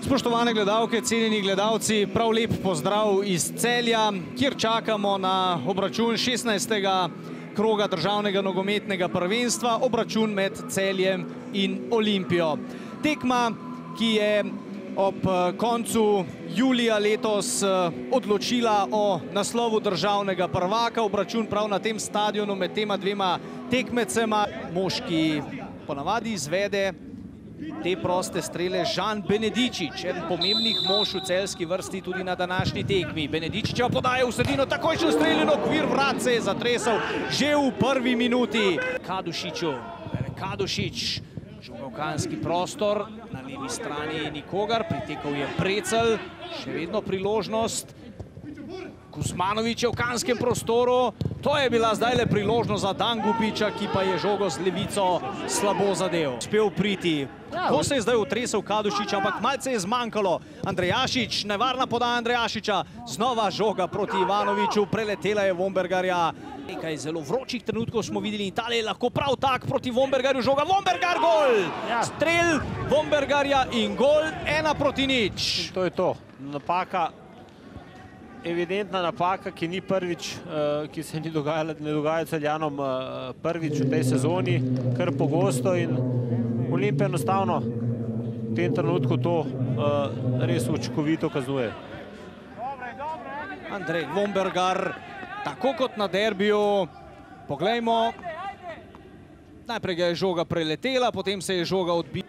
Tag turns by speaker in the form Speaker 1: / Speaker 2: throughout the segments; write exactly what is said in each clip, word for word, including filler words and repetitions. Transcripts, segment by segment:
Speaker 1: Spoštovane gledalke, cenjeni gledalci, prav lep pozdrav iz Celja, kjer čakamo na obračun šestnajstega kroga državnega nogometnega prvenstva, obračun med Celjem in Olimpijo. Tekma, ki je ob koncu julija letos odločila o naslovu državnega prvaka, obračun prav na tem stadionu med tema dvema tekmecema. Mož, ki ponavadi izvede te proste strele, Žan Benedičič, eden pomembnih mož v celjski vrsti tudi na današnji tekmi. Benedičičeva podaja v sredino, takojšen streljen okvir, vrat se je zatresel že v prvi minuti. Kadušiču, Kadušič, žugovkanski prostor, na levi strani nikogar, pritekal je Precelj, še vedno priložnost. Kuzmanović je v kanskem prostoru, to je bila zdaj le priložnost za Dangubiča, ki pa je žogo z levico slabo zadev. Uspel priti, ko se je zdaj utresel Kadušič, ampak malce je zmanjkalo. Andrejašič, nevarna podaja Andrejašiča, znova žoga proti Ivanoviću, preletela je Vombergarja. Nekaj zelo vročih trenutkov smo videli, Italija je lahko prav tak proti Vombergarju, žoga Vombergar, gol! Strel Vombergarja in gol, ena proti nič.
Speaker 2: To je to, napaka. Evidentna napaka, ki ni prvič, ki se ni dogajala, ne dogaja Celjanom prvič v tej sezoni, kar pogosto, in Olimpija enostavno v tem trenutku to res učinkovito kazuje.
Speaker 1: Andrej Vombergar, tako kot na derbiju, poglejmo, najprej ga je žoga preletela, potem se je žoga odbila.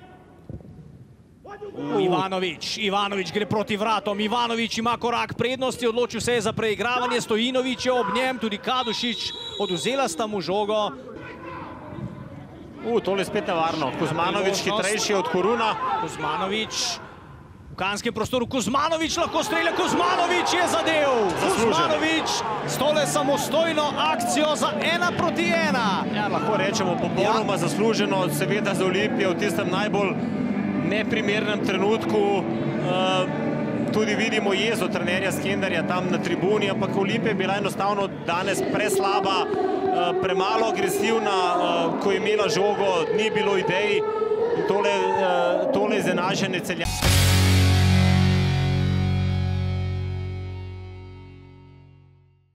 Speaker 1: Ivanović, Ivanović gre proti vratom, Ivanović ima korak prednosti, odločil se je za preigravanje, Stojinović je ob njem, tudi Kadušič, oduzela sta mu žogo.
Speaker 2: U, tole je spet nevarno, Kuzmanović hitrejši od Koruna.
Speaker 1: Kuzmanović v kanskem prostoru, Kuzmanović lahko strelja, Kuzmanović je zadev. Kuzmanović s tole samostojno akcijo za ena proti ena.
Speaker 2: Ja, lahko rečemo popolnoma zasluženo, seveda za Olimpijo v tistem najbolj neprimernem trenutku. Tudi vidimo jezo trenerja Skenderja tam na tribuni, ampak Olimpija je bila enostavno danes preslaba, premalo agresivna, ko je imela žogo, ni bilo idej. Tole izenaženje Celja.